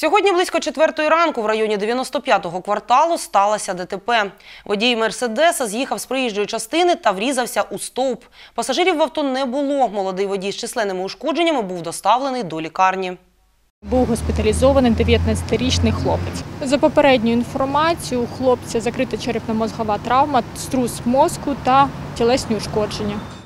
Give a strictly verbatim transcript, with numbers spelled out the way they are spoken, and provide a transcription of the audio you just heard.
Сьогодні близько четвертої ранку в районі дев'яносто п'ятого кварталу сталося ДТП. Водій «Мерседеса» з'їхав з проїжджої частини та врізався у стовп. Пасажирів в авто не було. Молодий водій з численними ушкодженнями був доставлений до лікарні. Був госпіталізований дев'ятнадцятирічний хлопець. За попередньою інформацією, у хлопця закрита черепно-мозгова травма, струс мозку та тілесні ушкодження.